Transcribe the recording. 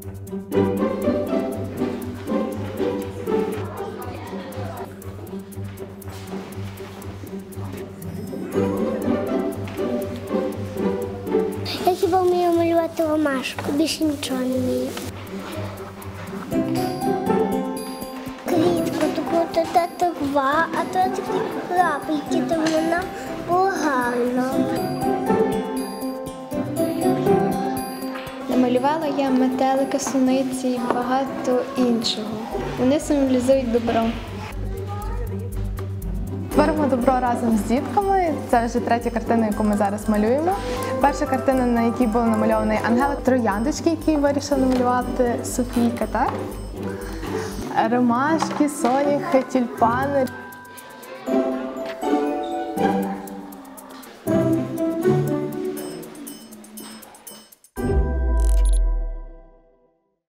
Я хіба вмію малювати ромашку, більше нічого не вмію. Квітку таку, то два, а то такі крапельки, то вона гарно. Намалювала я метелика, суниці і багато іншого. Вони символізують добро. Творимо добро разом з дітками. Це вже третя картина, яку ми зараз малюємо. Перша картина, на якій був намальований ангелик, трояндочки, які вирішила намалювати Софійка, так? Ромашки, соняхи, тюльпани.